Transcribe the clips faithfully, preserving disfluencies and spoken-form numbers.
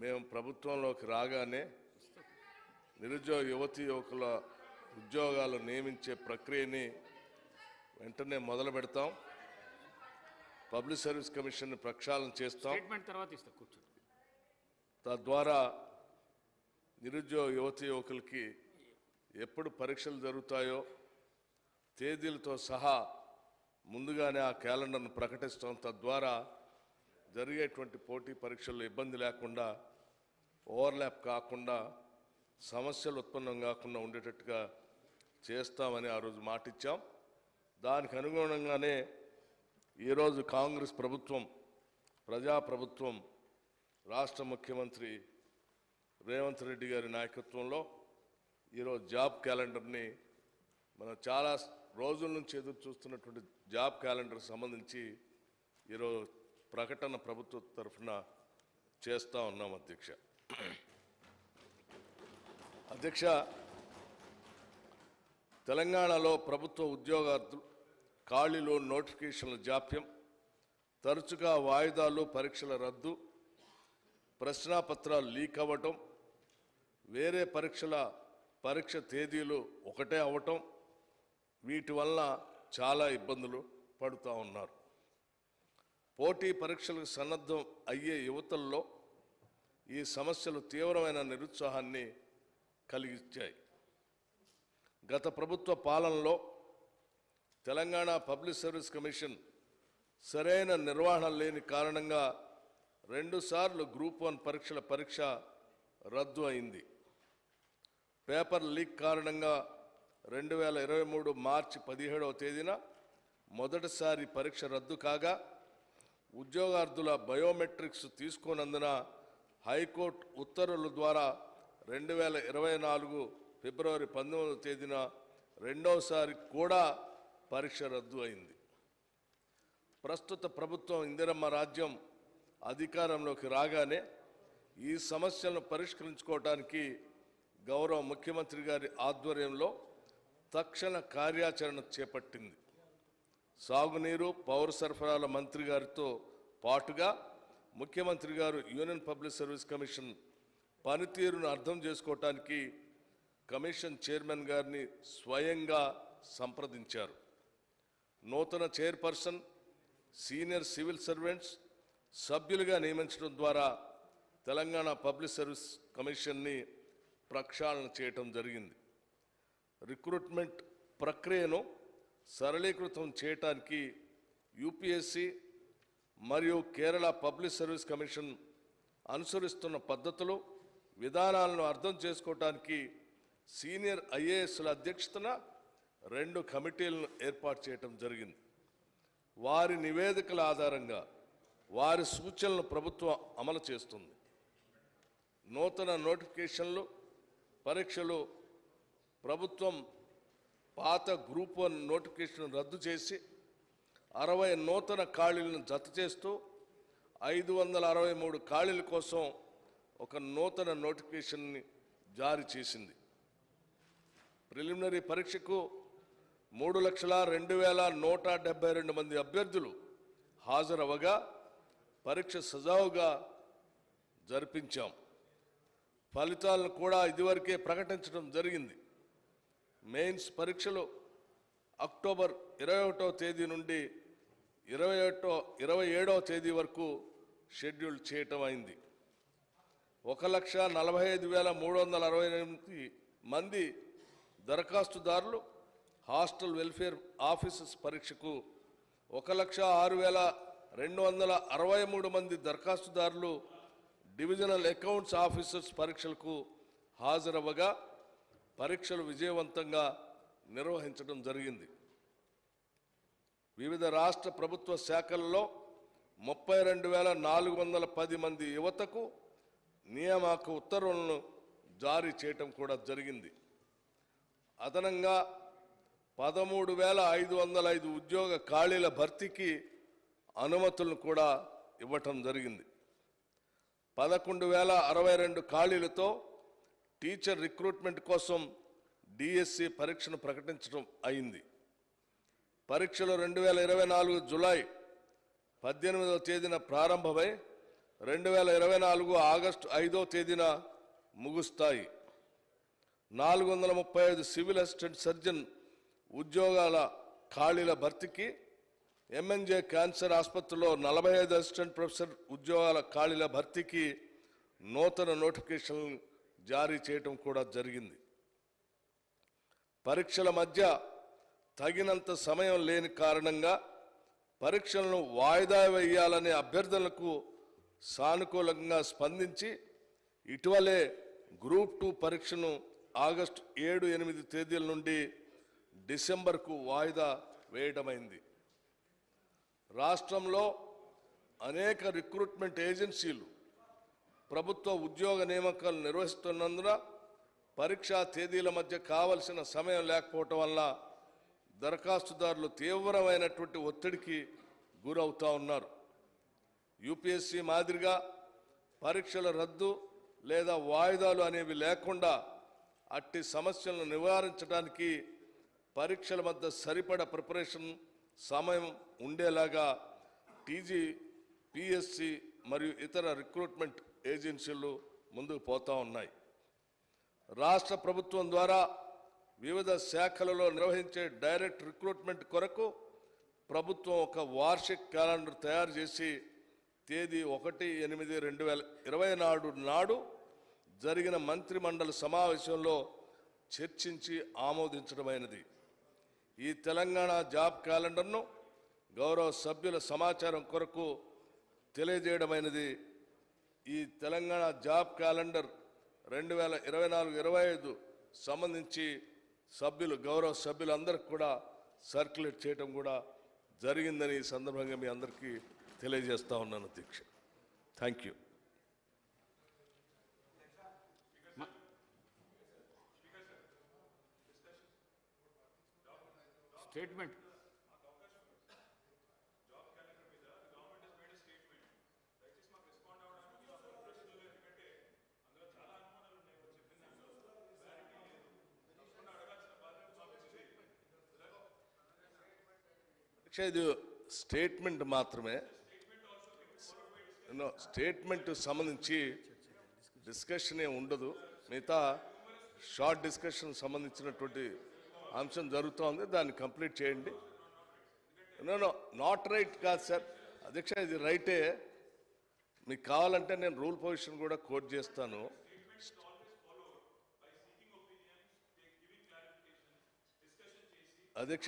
మేము ప్రభుత్వంలోకి రాగానే నిరుద్యోగ యువతి యువకుల ఉద్యోగాలు నియమించే ప్రక్రియని వెంటనే మొదలు పెడతాం. పబ్లిక్ సర్వీస్ కమిషన్ ప్రక్షాళన చేస్తాం. తద్వారా నిరుద్యోగ యువతి యువకులకి ఎప్పుడు పరీక్షలు జరుగుతాయో తేదీలతో సహా ముందుగానే ఆ క్యాలెండర్ను ప్రకటిస్తాం. తద్వారా జరిగేటువంటి పోటీ పరీక్షల్లో ఇబ్బంది లేకుండా, ఓవర్లాప్ కాకుండా, సమస్యలు ఉత్పన్నం కాకుండా ఉండేటట్టుగా చేస్తామని ఆ రోజు మాటిచ్చాం. దానికి అనుగుణంగానే ఈరోజు కాంగ్రెస్ ప్రభుత్వం, ప్రజాప్రభుత్వం, రాష్ట్ర ముఖ్యమంత్రి రేవంత్ రెడ్డి గారి నాయకత్వంలో ఈరోజు జాబ్ క్యాలెండర్ని మనం చాలా రోజుల నుంచి ఎదురు చూస్తున్నటువంటి జాబ్ క్యాలెండర్ సంబంధించి ఈరోజు ప్రకటన ప్రభుత్వ తరఫున చేస్తూ ఉన్నాం. అధ్యక్ష అధ్యక్ష తెలంగాణలో ప్రభుత్వ ఉద్యోగార్థులు ఖాళీలు, నోటిఫికేషన్ల జాప్యం, తరచుగా వాయిదాలు, పరీక్షల రద్దు, ప్రశ్నాపత్రాలు లీక్ అవ్వటం, వేరే పరీక్షల పరీక్ష తేదీలు ఒకటే అవ్వటం, వీటి వల్ల చాలా ఇబ్బందులు పడుతూ ఉన్నారు. పోటీ పరీక్షలకు సన్నద్ధం అయ్యే యువతల్లో ఈ సమస్యలు తీవ్రమైన నిరుత్సాహాన్ని కలిగించాయి. గత ప్రభుత్వ పాలనలో తెలంగాణ పబ్లిక్ సర్వీస్ కమిషన్ సరైన నిర్వహణ లేని కారణంగా రెండుసార్లు గ్రూప్ వన్ పరీక్షల పరీక్ష రద్దు అయింది. పేపర్ లీక్ కారణంగా రెండు వేల ఇరవై మూడు మార్చి పదిహేడవ తేదీన మొదటిసారి పరీక్ష రద్దు కాగా, ఉద్యోగార్థుల బయోమెట్రిక్స్ తీసుకోనందున హైకోర్టు ఉత్తర్వుల ద్వారా రెండు వేల ఇరవై నాలుగు ఫిబ్రవరి పంతొమ్మిదవ తేదీన రెండవసారి కూడా పరీక్ష రద్దు అయింది. ప్రస్తుత ప్రభుత్వం ఇందిరమ్మ రాజ్యం అధికారంలోకి రాగానే ఈ సమస్యలను పరిష్కరించుకోవడానికి గౌరవ ముఖ్యమంత్రి గారి ఆధ్వర్యంలో తక్షణ కార్యాచరణ చేపట్టింది. సాగునీరు, పౌర సరఫరాల మంత్రి గారితో పాటుగా ముఖ్యమంత్రి గారు యూనియన్ పబ్లిక్ సర్వీస్ కమిషన్ పనితీరును అర్థం చేసుకోవటానికి కమిషన్ చైర్మన్ గారిని స్వయంగా సంప్రదించారు. నూతన చైర్పర్సన్, సీనియర్ సివిల్ సర్వెంట్స్ సభ్యులుగా నియమించడం ద్వారా తెలంగాణ పబ్లిక్ సర్వీస్ కమిషన్ని ప్రక్షాళన చేయటం జరిగింది. రిక్రూట్మెంట్ ప్రక్రియను సరళీకృతం చేయటానికి యూపీఎస్సీ మరియు కేరళ పబ్లిక్ సర్వీస్ కమిషన్ అనుసరిస్తున్న పద్ధతులు, విధానాలను అర్థం చేసుకోవటానికి సీనియర్ ఐఏఎస్ల అధ్యక్షతన రెండు కమిటీలను ఏర్పాటు చేయటం జరిగింది. వారి నివేదికల ఆధారంగా వారి సూచనలను ప్రభుత్వం అమలు చేస్తుంది. నూతన నోటిఫికేషన్లు, పరీక్షలు ప్రభుత్వం పాత గ్రూప్ వన్ నోటిఫికేషన్ రద్దు చేసి అరవై నూతన ఖాళీలను జత చేస్తూ ఐదు వందల అరవై మూడు ఖాళీల కోసం ఒక నూతన నోటిఫికేషన్ని జారీ చేసింది. ప్రిలిమినరీ పరీక్షకు మూడు లక్షల రెండు వేల నూట డెబ్బై రెండు మంది అభ్యర్థులు హాజరవగా పరీక్ష సజావుగా జరిపించాం. ఫలితాలను కూడా ఇదివరకే ప్రకటించడం జరిగింది. మెయిన్స్ పరీక్షలు అక్టోబర్ ఇరవై ఒకటవ తేదీ నుండి ఇరవై ఒకటో ఇరవై ఏడవ తేదీ వరకు షెడ్యూల్ చేయటం అయింది. ఒక లక్ష నలభై ఐదు వేల మూడు వందల అరవై ఎనిమిది మంది దరఖాస్తుదారులు హాస్టల్ వెల్ఫేర్ ఆఫీసర్స్ పరీక్షకు, ఒక లక్ష ఆరు వేల రెండు వందల అరవై మూడు మంది దరఖాస్తుదారులు డివిజనల్ అకౌంట్స్ ఆఫీసర్స్ పరీక్షలకు హాజరవ్వగా పరీక్షలు విజయవంతంగా నిర్వహించడం జరిగింది. వివిధ రాష్ట్ర ప్రభుత్వ శాఖల్లో ముప్పై రెండు వేల నాలుగు వందల పది మంది యువతకు నియామక ఉత్తర్వులను జారీ చేయటం కూడా జరిగింది. అదనంగా పదమూడు వేల ఐదు వందల ఐదు ఉద్యోగ ఖాళీల భర్తీకి అనుమతులను కూడా ఇవ్వటం జరిగింది. పదకొండు వేల అరవై రెండు ఖాళీలతో టీచర్ రిక్రూట్మెంట్ కోసం డిఎస్సి పరీక్షను ప్రకటించడం అయింది. పరీక్షలు రెండు వేల ఇరవై నాలుగు జూలై పద్దెనిమిదవ తేదీన ప్రారంభమై రెండు వేల ఇరవై నాలుగు ఆగస్టు ఐదో తేదీన ముగుస్తాయి. నాలుగు వందల ముప్పై ఐదు సివిల్ అసిస్టెంట్ సర్జన్ ఉద్యోగాల ఖాళీల భర్తీకి ఎంఎన్జే క్యాన్సర్ ఆసుపత్రిలో నలభై ఐదు అసిస్టెంట్ ప్రొఫెసర్ ఉద్యోగాల ఖాళీల భర్తీకి నూతన నోటిఫికేషన్ జారీ చేయడం కూడా జరిగింది. పరీక్షల మధ్య తగినంత సమయం లేని కారణంగా పరీక్షలను వాయిదా వేయాలనే అభ్యర్థనలకు సానుకూలంగా స్పందించి ఇటీవలే గ్రూప్ టూ పరీక్షను ఆగస్టు ఏడు ఎనిమిది తేదీల నుండి డిసెంబర్కు వాయిదా వేయడమైంది. రాష్ట్రంలో అనేక రిక్రూట్మెంట్ ఏజెన్సీలు ప్రభుత్వ ఉద్యోగ నియామకాలు నిర్వహిస్తున్నందున పరీక్షా తేదీల మధ్య కావలసిన సమయం లేకపోవటం వల్ల దరఖాస్తుదారులు తీవ్రమైనటువంటి ఒత్తిడికి గురవుతూ ఉన్నారు. యూపీఎస్సీ మాదిరిగా పరీక్షల రద్దు లేదా వాయిదాలు అనేవి లేకుండా అట్టి సమస్యలను నివారించడానికి పరీక్షల మధ్య సరిపడ ప్రిపరేషన్ సమయం ఉండేలాగా టీజీ, పిఎస్సి మరియు ఇతర రిక్రూట్మెంట్ ఏజెన్సీలు ముందుకు పోతూ ఉన్నాయి. రాష్ట్ర ప్రభుత్వం ద్వారా వివిధ శాఖలలో నిర్వహించే డైరెక్ట్ రిక్రూట్మెంట్ కొరకు ప్రభుత్వం ఒక వార్షిక క్యాలెండర్ తయారు చేసి తేదీ ఒకటి ఎనిమిది రెండు వేల ఇరవై నాడు నాడు జరిగిన మంత్రిమండలి సమావేశంలో చర్చించి ఆమోదించడమైనది. ఈ తెలంగాణ జాబ్ క్యాలెండర్ను గౌరవ సభ్యుల సమాచారం కొరకు తెలియజేయడమైనది. ఈ తెలంగాణ జాబ్ క్యాలెండర్ రెండు వేల ఇరవై నాలుగు ఇరవై ఐదు సంబంధించి సభ్యులు గౌరవ సభ్యులందరికీ కూడా సర్క్యులేట్ చేయడం కూడా జరిగిందని ఈ సందర్భంగా మీ అందరికీ తెలియజేస్తా ఉన్నాను అధ్యక్ష. Thank you. స్టేట్మెంట్ ఇది స్టేట్మెంట్ మాత్రమే. స్టేట్మెంట్ సంబంధించి డిస్కషన్ ఏ ఉండదు. మిగతా షార్ట్ డిస్కషన్ సంబంధించినటువంటి అంశం జరుగుతోంది, దాన్ని కంప్లీట్ చేయండి. నో నాట్ రైట్ కాదు సార్ అధ్యక్ష, ఇది రైటే. మీకు కావాలంటే నేను రూల్ పొజిషన్ కూడా కోట్ చేస్తాను. అధ్యక్ష,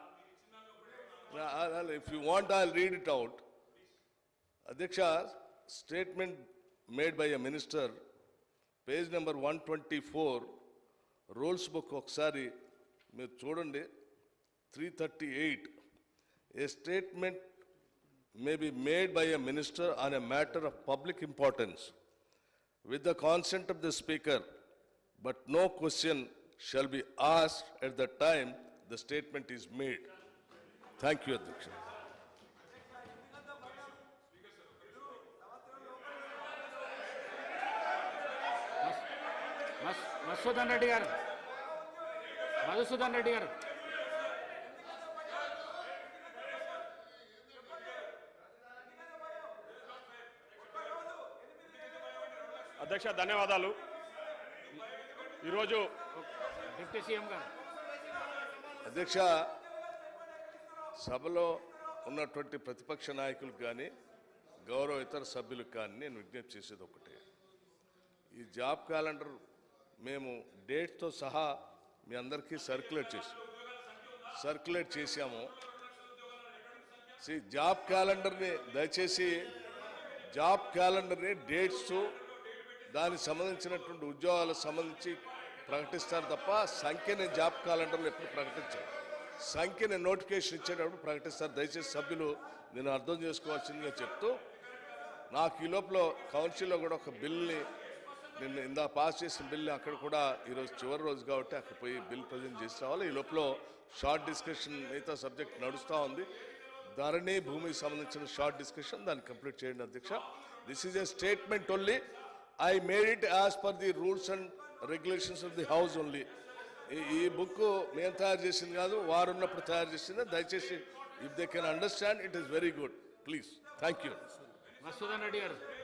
if you want, I'll read it out. Adhyaksha, statement made by a minister, page number one twenty-four, rules book oksari meer chudandi, three thirty-eight. A statement may be made by a minister on a matter of public importance with the consent of the speaker, but no question shall be asked at the time the statement is made. Thank you, Adhyaksha. Madhusudan Reddy గారు మధుసూదన్ రెడ్డి గారు అధ్యక్ష ధన్యవాదాలు. ఈరోజు deputy CM గారు అధ్యక్ష, సభలో ఉన్నటువంటి ప్రతిపక్ష నాయకులకు కానీ గౌరవ ఇతర సభ్యులకు కానీ నేను విజ్ఞప్తి చేసేది ఒకటే. ఈ జాబ్ క్యాలెండర్ మేము డేట్తో సహా మీ అందరికీ సర్క్యులేట్ చేసి సర్క్యులేట్ చేశాము. జాబ్ క్యాలెండర్ని దయచేసి జాబ్ క్యాలెండర్ని డేట్స్ దానికి సంబంధించినటువంటి ఉద్యోగాలకు సంబంధించి ప్రకటిస్తారు తప్ప సంఖ్యని జాబ్ క్యాలెండర్లో ఎప్పుడు ప్రకటించారు. సంఖ్యని నోటిఫికేషన్ ఇచ్చేటప్పుడు ప్రకటిస్తారు. దయచేసి సభ్యులు నేను అర్థం చేసుకోవాల్సిందిగా చెప్తూ, నాకు ఈ లోపల కౌన్సిల్లో కూడా ఒక బిల్ని నిన్న ఇందా పాస్ చేసిన బిల్ని అక్కడ కూడా ఈరోజు చివరి రోజు కాబట్టి అక్కడ పోయి బిల్ ప్రజెంట్ చేసి రావాలి. ఈ లోపల షార్ట్ డిస్కషన్ మిగతా సబ్జెక్ట్ నడుస్తూ ఉంది. ధరణి భూమికి సంబంధించిన షార్ట్ డిస్కషన్ దాన్ని కంప్లీట్ చేయండి అధ్యక్ష. This is a statement only. I made it as per the rules and regulations of the house only. ఈ బుక్ మేము తయారు చేసింది కాదు, వారు ఉన్నప్పుడు తయారు చేసింది. దయచేసి if they can understand it is very good please. Thank you. Madhusudan Reddy గారు